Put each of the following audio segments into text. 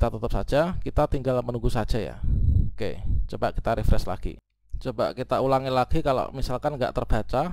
kita tutup saja, kita tinggal menunggu saja ya. Oke, coba kita refresh lagi. Coba kita ulangi lagi kalau misalkan nggak terbaca.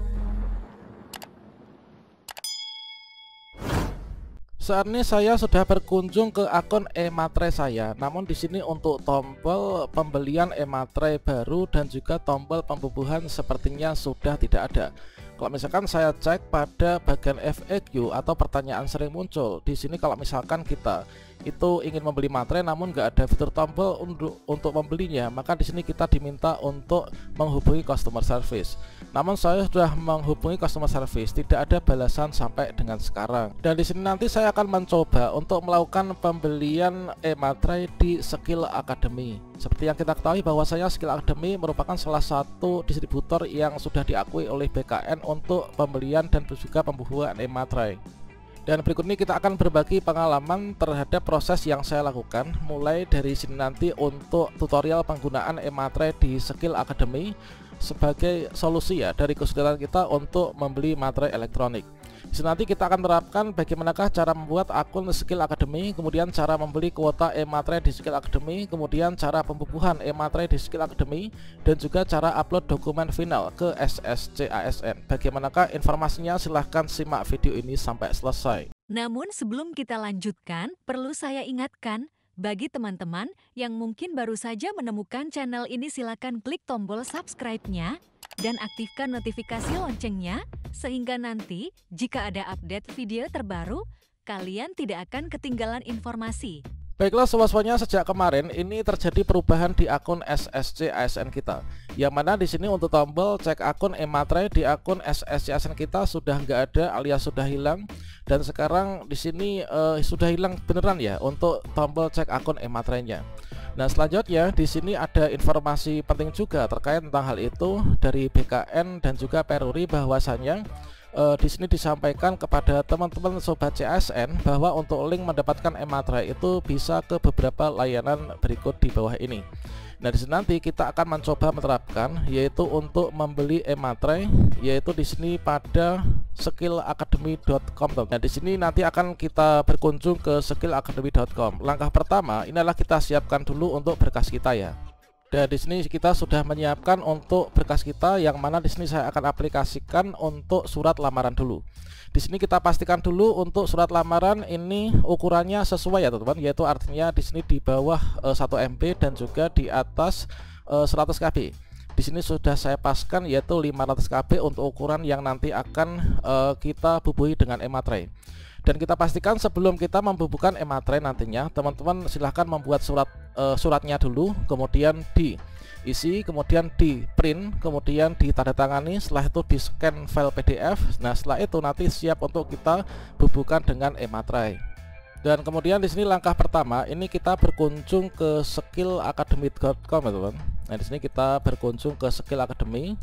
Saat ini saya sudah berkunjung ke akun e-matre saya. Namun di sini untuk tombol pembelian e-matre baru dan juga tombol pembubuhan sepertinya sudah tidak ada. Kalau misalkan saya cek pada bagian FAQ atau pertanyaan sering muncul di sini, kalau misalkan kita itu ingin membeli matre namun nggak ada fitur tombol untuk membelinya, maka di sini kita diminta untuk menghubungi customer service. Namun saya sudah menghubungi customer service, tidak ada balasan sampai dengan sekarang. Dan di sini nanti saya akan mencoba untuk melakukan pembelian e-matre di Skill Academy. Seperti yang kita ketahui bahwasanya Skill Academy merupakan salah satu distributor yang sudah diakui oleh BKN untuk pembelian dan juga pembubuhan e-matre. Dan berikut ini kita akan berbagi pengalaman terhadap proses yang saya lakukan, mulai dari sini nanti untuk tutorial penggunaan e-matre di Skill Academy sebagai solusi ya dari kesulitan kita untuk membeli matre elektronik. Di sini nanti kita akan terapkan bagaimanakah cara membuat akun Skill Academy, kemudian cara membeli kuota e-matre di Skill Academy, kemudian cara pembubuhan e-matre di Skill Academy, dan juga cara upload dokumen final ke SSC-ASN. Bagaimanakah informasinya? Silahkan simak video ini sampai selesai. Namun sebelum kita lanjutkan, perlu saya ingatkan, bagi teman-teman yang mungkin baru saja menemukan channel ini, silakan klik tombol subscribe-nya dan aktifkan notifikasi loncengnya, sehingga nanti jika ada update video terbaru, kalian tidak akan ketinggalan informasi. Baiklah sobat-sobatnya, sejak kemarin ini terjadi perubahan di akun SSC ASN kita. Yang mana di sini untuk tombol cek akun e-matre di akun SSC ASN kita sudah nggak ada alias sudah hilang. Dan sekarang di sini sudah hilang beneran ya untuk tombol cek akun e-matrenya. Nah selanjutnya di sini ada informasi penting juga terkait tentang hal itu dari BKN dan juga Peruri, bahwasanya di sini disampaikan kepada teman-teman sobat CASN bahwa untuk link mendapatkan e-matre itu bisa ke beberapa layanan berikut di bawah ini. Nah di sini nanti kita akan mencoba menerapkan, yaitu untuk membeli e-matre, yaitu di sini pada skillacademy.com. Nah di sini nanti akan kita berkunjung ke skillacademy.com. Langkah pertama inilah kita siapkan dulu untuk berkas kita ya. Dan di sini kita sudah menyiapkan untuk berkas kita, yang mana di sini saya akan aplikasikan untuk surat lamaran dulu. Di sini kita pastikan dulu untuk surat lamaran ini ukurannya sesuai ya teman-teman, yaitu artinya di sini di bawah 1 MB dan juga di atas 100 KB. Di sini sudah saya paskan yaitu 500 KB untuk ukuran yang nanti akan kita bubuhi dengan e-matre. Dan kita pastikan sebelum kita membubuhkan e-matre nantinya, teman-teman silahkan membuat suratnya dulu, kemudian diisi, kemudian di print, kemudian ditandatangani, setelah itu di scan file PDF. Nah setelah itu nanti siap untuk kita bubuhkan dengan e-matre. Dan kemudian di sini langkah pertama ini kita berkunjung ke skillacademy.com ya teman. Nah di sini kita berkunjung ke Skill Academy.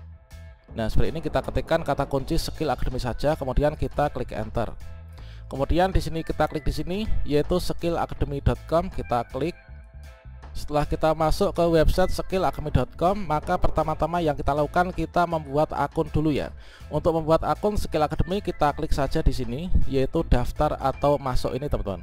Nah seperti ini, kita ketikkan kata kunci Skill Academy saja, kemudian kita klik enter. Kemudian di sini kita klik di sini yaitu skillacademy.com, kita klik. Setelah kita masuk ke website skillacademy.com, maka pertama-tama yang kita lakukan kita membuat akun dulu ya. Untuk membuat akun Skill Academy kita klik saja di sini yaitu daftar atau masuk ini teman-teman.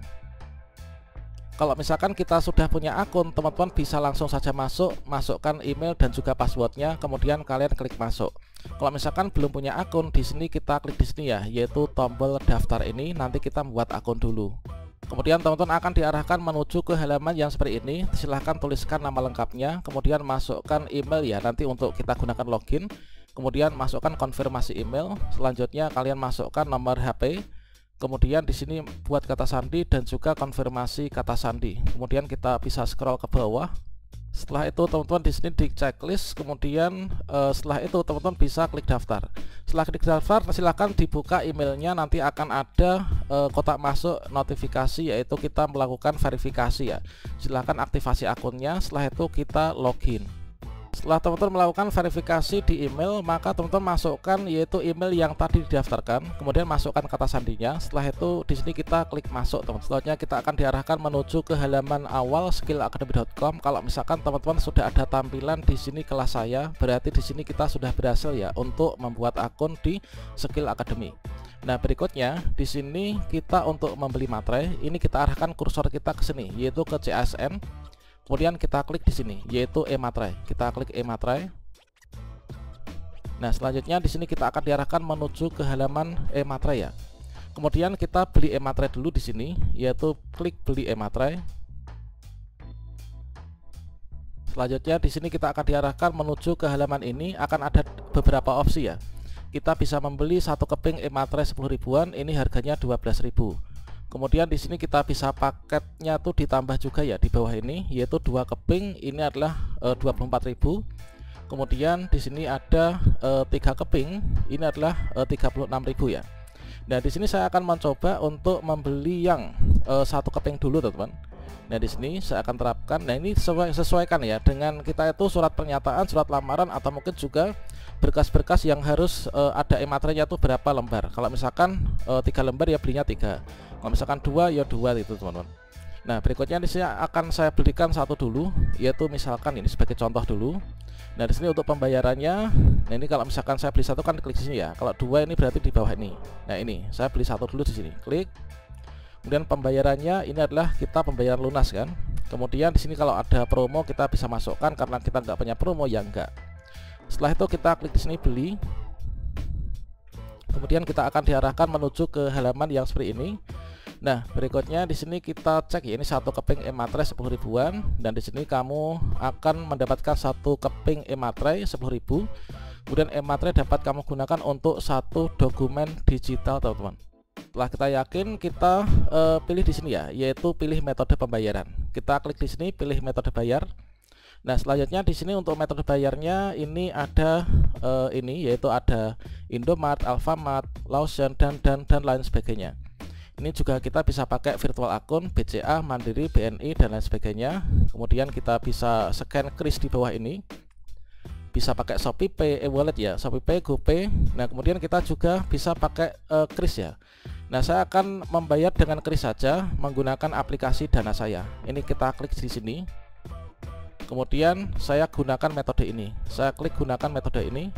Kalau misalkan kita sudah punya akun, teman-teman bisa langsung saja masukkan email dan juga passwordnya, kemudian kalian klik masuk. Kalau misalkan belum punya akun, di sini kita klik di sini ya, yaitu tombol daftar ini, nanti kita membuat akun dulu. Kemudian teman-teman akan diarahkan menuju ke halaman yang seperti ini. Silahkan tuliskan nama lengkapnya, kemudian masukkan email ya, nanti untuk kita gunakan login. Kemudian masukkan konfirmasi email. Selanjutnya kalian masukkan nomor HP. Kemudian di sini buat kata sandi dan juga konfirmasi kata sandi. Kemudian kita bisa scroll ke bawah. Setelah itu teman-teman di sini di checklist. Kemudian setelah itu teman-teman bisa klik daftar. Setelah klik daftar silahkan dibuka emailnya. Nanti akan ada kotak masuk notifikasi, yaitu kita melakukan verifikasi ya. Silahkan aktifasi akunnya. Setelah itu kita login. Setelah teman-teman melakukan verifikasi di email, maka teman-teman masukkan yaitu email yang tadi didaftarkan, kemudian masukkan kata sandinya. Setelah itu di sini kita klik masuk teman. Selanjutnya kita akan diarahkan menuju ke halaman awal skillacademy.com. Kalau misalkan teman-teman sudah ada tampilan di sini kelas saya, berarti di sini kita sudah berhasil ya untuk membuat akun di Skill Academy. Nah, berikutnya di sini kita untuk membeli materai, ini kita arahkan kursor kita ke sini, yaitu ke CASN. Kemudian kita klik di sini, yaitu e-materai. Kita klik e-materai. Nah, selanjutnya di sini kita akan diarahkan menuju ke halaman e-materai ya. Kemudian kita beli e-materai dulu di sini, yaitu klik beli e-materai. Selanjutnya di sini kita akan diarahkan menuju ke halaman ini, akan ada beberapa opsi ya. Kita bisa membeli satu keping e-materai 10 ribuan, ini harganya 12.000. Kemudian di sini kita bisa paketnya tuh ditambah juga ya di bawah ini, yaitu 2 keping, ini adalah 24.000. Kemudian di sini ada 3 keping, ini adalah 36.000 ya. Nah, di sini saya akan mencoba untuk membeli yang 1 keping dulu, teman-teman. Nah, di sini saya akan terapkan. Nah, ini sesuaikan ya dengan kita itu surat pernyataan, surat lamaran, atau mungkin juga berkas-berkas yang harus ada e-materainya itu berapa lembar. Kalau misalkan 3 lembar ya belinya 3. Kalau misalkan 2 ya 2 itu, teman-teman. Nah, berikutnya di sini akan saya belikan satu dulu, yaitu misalkan ini sebagai contoh dulu. Nah, di sini untuk pembayarannya, nah ini kalau misalkan saya beli satu kan klik di sini ya. Kalau 2 ini berarti di bawah ini. Nah, ini saya beli satu dulu di sini. Klik. Kemudian pembayarannya ini adalah kita pembayaran lunas kan. Kemudian di sini kalau ada promo kita bisa masukkan, karena kita nggak punya promo ya enggak. Setelah itu kita klik di sini beli. Kemudian kita akan diarahkan menuju ke halaman yang seperti ini. Nah, berikutnya di sini kita cek ya, ini 1 keping e-materai 10 ribuan, dan di sini kamu akan mendapatkan 1 keping e-materai 10.000. Kemudian e-materai dapat kamu gunakan untuk 1 dokumen digital, teman-teman. Setelah kita yakin, kita pilih di sini ya, yaitu pilih metode pembayaran. Kita klik di sini pilih metode bayar. Nah, selanjutnya di sini untuk metode bayarnya ini ada ini, yaitu ada Indomart, Alfamart, Lawson, dan lain sebagainya. Ini juga kita bisa pakai virtual akun, BCA, Mandiri, BNI, dan lain sebagainya. Kemudian kita bisa scan kris di bawah ini. Bisa pakai ShopeePay, e-wallet ya, ShopeePay, GoPay. Nah, kemudian kita juga bisa pakai kris ya. Nah, saya akan membayar dengan kris saja menggunakan aplikasi Dana Saya. Ini kita klik di sini. Kemudian saya gunakan metode ini. Saya klik gunakan metode ini.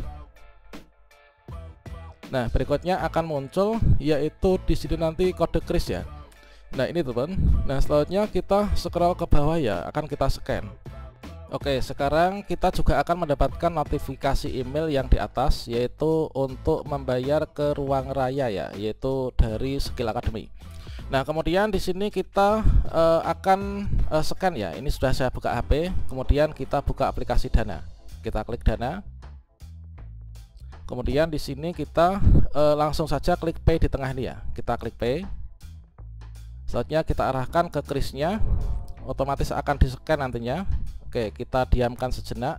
Nah, berikutnya akan muncul yaitu di sini nanti kode kris ya. Nah, ini teman. Nah, selanjutnya kita scroll ke bawah ya, akan kita scan. Oke, sekarang kita juga akan mendapatkan notifikasi email yang di atas, yaitu untuk membayar ke Ruang Raya ya, yaitu dari Skill Academy. Nah, kemudian di sini kita akan scan ya. Ini sudah saya buka HP, kemudian kita buka aplikasi Dana. Kita klik Dana. Kemudian di sini kita langsung saja klik Pay di tengah ini ya. Kita klik Pay. Selanjutnya kita arahkan ke krisnya, otomatis akan di-scan nantinya. Oke, kita diamkan sejenak.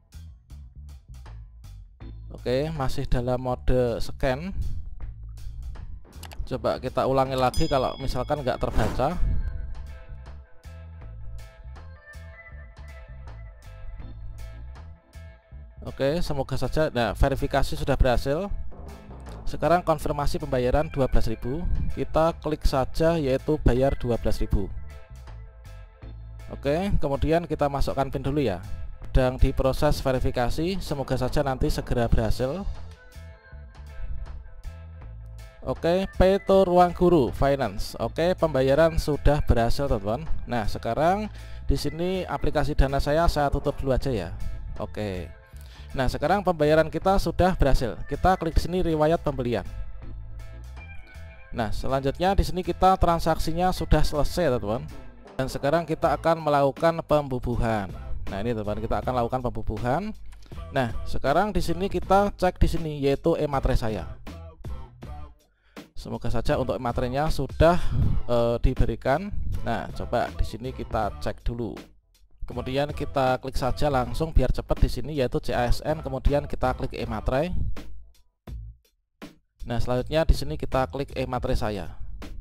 Oke, masih dalam mode scan. Coba kita ulangi lagi kalau misalkan nggak terbaca. Oke, semoga saja. Nah, verifikasi sudah berhasil. Sekarang konfirmasi pembayaran 12.000. Kita klik saja yaitu bayar 12.000. Oke, kemudian kita masukkan PIN dulu ya. Sedang diproses verifikasi, semoga saja nanti segera berhasil. Oke, pay to Ruang Guru Finance. Oke, pembayaran sudah berhasil, teman-teman. Nah, sekarang di sini aplikasi Dana saya tutup dulu aja ya. Oke. Nah, sekarang pembayaran kita sudah berhasil. Kita klik di sini riwayat pembelian. Nah, selanjutnya di sini kita transaksinya sudah selesai, teman-teman. Dan sekarang kita akan melakukan pembubuhan. Nah, ini teman-teman, kita akan lakukan pembubuhan. Nah, sekarang di sini kita cek di sini yaitu e-materai saya. Semoga saja untuk e-materainya sudah diberikan. Nah, coba di sini kita cek dulu. Kemudian kita klik saja langsung biar cepat di sini yaitu CASN, kemudian kita klik e-materai. Nah, selanjutnya di sini kita klik e-materai saya.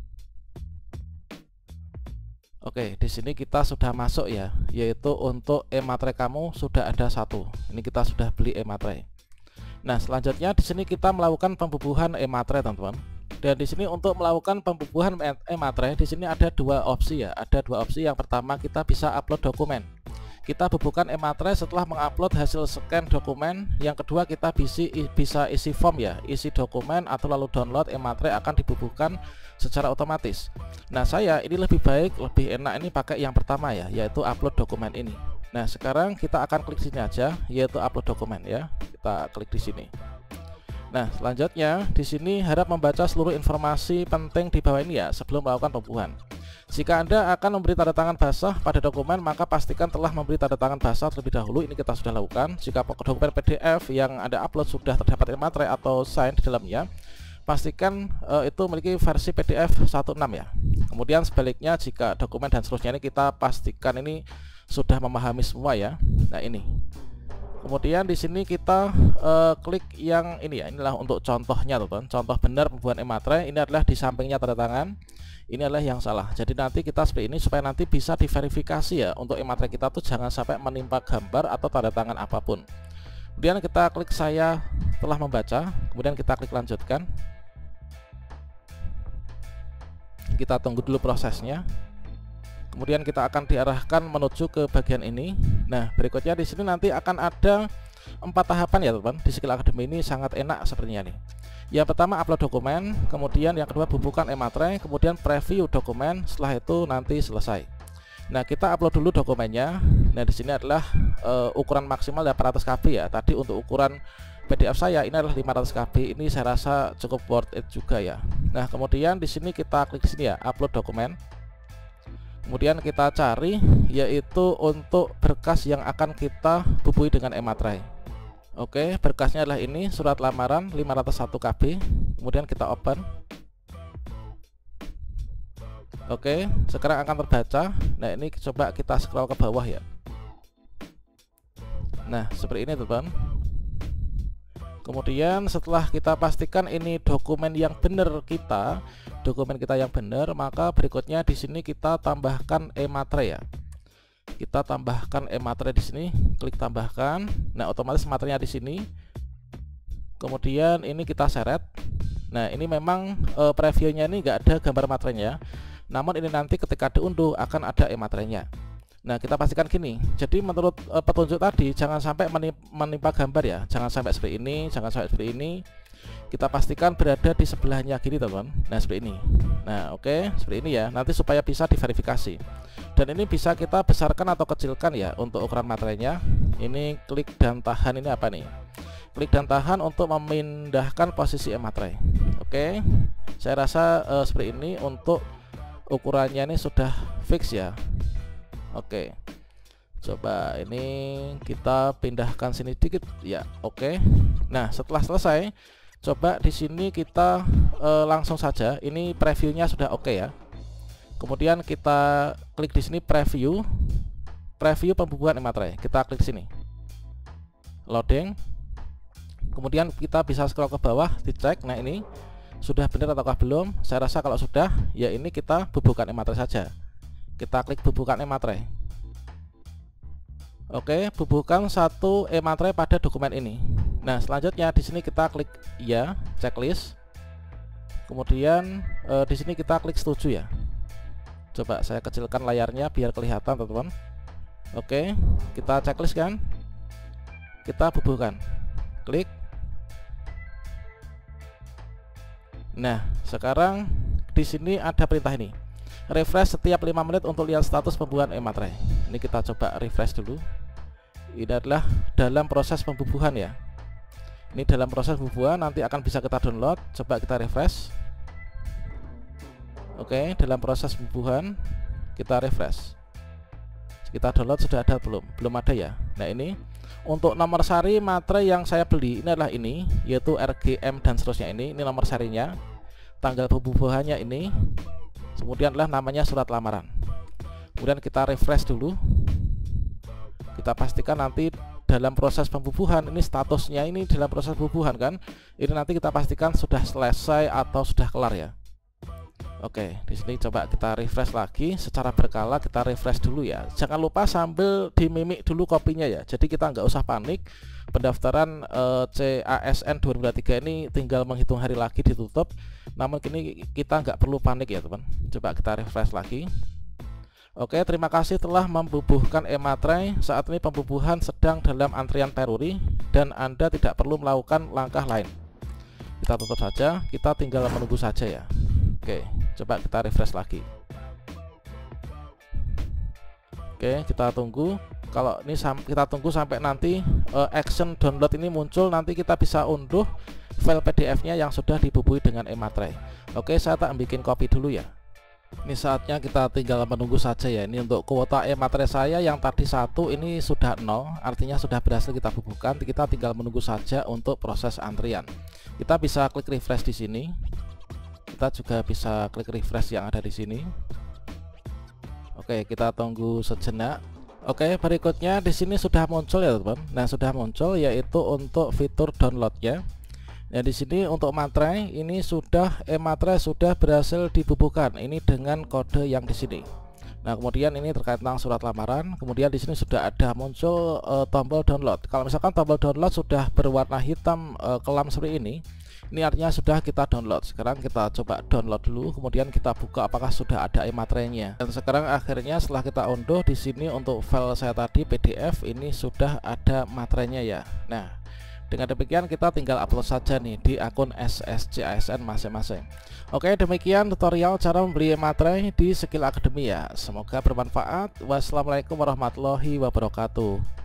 Oke, di sini kita sudah masuk ya, yaitu untuk e-materai kamu sudah ada 1. Ini kita sudah beli e-materai. Nah, selanjutnya di sini kita melakukan pembubuhan e-materai, teman-teman. Dan di sini untuk melakukan pembubuhan e-materai di sini ada 2 opsi ya. Ada 2 opsi. Yang pertama kita bisa upload dokumen. kita bubuhkan e-materai setelah mengupload hasil scan dokumen. Yang kedua, kita bisa isi form ya, isi dokumen atau lalu download e-materai akan dibubuhkan secara otomatis. Nah, saya ini lebih enak ini pakai yang pertama ya, yaitu upload dokumen ini. Nah, sekarang kita akan klik sini aja, yaitu upload dokumen ya. Kita klik di sini. Nah, selanjutnya di sini harap membaca seluruh informasi penting di bawah ini ya sebelum melakukan pembubuhan. Jika Anda akan memberi tanda tangan basah pada dokumen, maka pastikan telah memberi tanda tangan basah terlebih dahulu. Ini kita sudah lakukan. Jika dokumen PDF yang Anda upload sudah terdapat e-materai atau sign di dalamnya, pastikan itu memiliki versi PDF 16 ya. Kemudian sebaliknya, jika dokumen dan seterusnya ini kita pastikan ini sudah memahami semua ya. Nah, ini. Kemudian di sini kita klik yang ini ya. Inilah untuk contohnya, teman-teman. Contoh benar pembuahan e-materai. Ini adalah di sampingnya tanda tangan. Ini adalah yang salah. Jadi nanti kita seperti ini supaya nanti bisa diverifikasi ya. Untuk e-materai kita tuh jangan sampai menimpa gambar atau tanda tangan apapun. Kemudian kita klik saya telah membaca. Kemudian kita klik lanjutkan. Kita tunggu dulu prosesnya. Kemudian kita akan diarahkan menuju ke bagian ini. Nah, berikutnya di sini nanti akan ada 4 tahapan ya, teman-teman. Di Skill Academy ini sangat enak sepertinya nih. Yang pertama upload dokumen, kemudian yang kedua bubuhkan e-materai, kemudian preview dokumen, setelah itu nanti selesai. Nah, kita upload dulu dokumennya. Nah, di sini adalah ukuran maksimal 800 KB ya. Tadi untuk ukuran PDF saya ini adalah 500 KB. Ini saya rasa cukup worth it juga ya. Nah, kemudian di sini kita klik sini ya, upload dokumen. Kemudian kita cari yaitu untuk berkas yang akan kita bubuhi dengan e-materai. Oke, berkasnya adalah ini, surat lamaran 501 KB. Kemudian kita open. Oke, sekarang akan terbaca. Nah, ini coba kita scroll ke bawah ya. Nah, seperti ini teman-teman. Kemudian setelah kita pastikan ini dokumen yang benar dokumen kita yang benar, maka berikutnya di sini kita tambahkan e-materai ya. Kita tambahkan e-materai di sini, klik tambahkan. Nah, otomatis materinya di sini. Kemudian ini kita seret. Nah, ini memang previewnya ini nggak ada gambar materainya. Namun ini nanti ketika diunduh akan ada e-materainya. Nah, kita pastikan gini. Jadi menurut petunjuk tadi jangan sampai menimpa gambar ya. Jangan sampai seperti ini, jangan sampai seperti ini. Kita pastikan berada di sebelahnya gini, teman-teman. Nah, seperti ini. Nah, oke, seperti ini ya. Nanti supaya bisa diverifikasi. Dan ini bisa kita besarkan atau kecilkan ya untuk ukuran materainya. Ini klik dan tahan, ini apa nih? Klik dan tahan untuk memindahkan posisi e-materai. Oke. Saya rasa seperti ini untuk ukurannya ini sudah fix ya. Oke. Coba ini kita pindahkan sini dikit ya. Oke. Nah, setelah selesai, coba di sini kita langsung saja. Ini previewnya sudah oke ya. Kemudian kita klik di sini preview pembubuhan e-materai. Kita klik sini. Loading. Kemudian kita bisa scroll ke bawah, dicek. Nah, ini sudah benar ataukah belum? Saya rasa kalau sudah, ya ini kita bubuhkan e-materai saja. Kita klik bubuhkan e-materai. Oke, bubuhkan satu e-materai pada dokumen ini. Nah, selanjutnya di sini kita klik ya, checklist. Kemudian di sini kita klik setuju ya. Coba saya kecilkan layarnya biar kelihatan, teman-teman. Oke, kita checklist kan? Kita bubuhkan. Klik. Nah, sekarang di sini ada perintah ini. Refresh setiap 5 menit untuk lihat status pembubuhan e-materai. Ini kita coba refresh dulu. Ini adalah dalam proses pembubuhan ya. Ini dalam proses pembubuhan, nanti akan bisa kita download. Coba kita refresh. Oke, dalam proses pembubuhan kita refresh. Kita download sudah ada belum? Belum ada ya. Nah, ini untuk nomor sari materai yang saya beli ini adalah ini, yaitu RGM dan seterusnya ini nomor sarinya. Tanggal pembubuhannya ini. Kemudian adalah namanya surat lamaran. Kemudian kita refresh dulu. Kita pastikan nanti dalam proses pembubuhan ini statusnya ini dalam proses pembubuhan kan. Ini nanti kita pastikan sudah selesai atau sudah kelar ya. Oke, di sini coba kita refresh lagi secara berkala, kita refresh dulu ya. Jangan lupa sambil dimimik dulu kopinya ya. Jadi kita nggak usah panik. Pendaftaran CASN 2023 ini tinggal menghitung hari lagi ditutup. Namun kini kita nggak perlu panik ya, teman. Coba kita refresh lagi. Oke, terima kasih telah membubuhkan e-materai. Saat ini pembubuhan sedang dalam antrian peruri dan Anda tidak perlu melakukan langkah lain. Kita tutup saja, kita tinggal menunggu saja ya. Oke, coba kita refresh lagi. Oke, kita tunggu. Kalau ini kita tunggu sampai nanti action download ini muncul, nanti kita bisa unduh file PDF-nya yang sudah dibubuhi dengan e-materai. Oke, saya tak bikin copy dulu ya. Ini saatnya kita tinggal menunggu saja ya. Ini untuk kuota e-materai saya yang tadi 1 ini sudah 0, artinya sudah berhasil kita bubuhkan. Kita tinggal menunggu saja untuk proses antrian. Kita bisa klik refresh di sini. Kita juga bisa klik refresh yang ada di sini. Oke, kita tunggu sejenak. Oke, berikutnya di sini sudah muncul ya teman. Nah, sudah muncul yaitu untuk fitur downloadnya. Nah, di sini untuk materai ini sudah e-materai sudah berhasil dibubuhkan. Ini dengan kode yang di sini. Nah, kemudian ini terkait tentang surat lamaran. Kemudian di sini sudah ada muncul tombol download. Kalau misalkan tombol download sudah berwarna hitam kelam seperti ini artinya sudah kita download. Sekarang kita coba download dulu, kemudian kita buka apakah sudah ada e-materainya. Dan sekarang akhirnya setelah kita unduh di sini untuk file saya tadi PDF ini sudah ada materainya ya. Nah, dengan demikian kita tinggal upload saja nih di akun SSC ASN masing-masing. Oke, demikian tutorial cara membeli materai di Skill Academy ya. Semoga bermanfaat. Wassalamualaikum warahmatullahi wabarakatuh.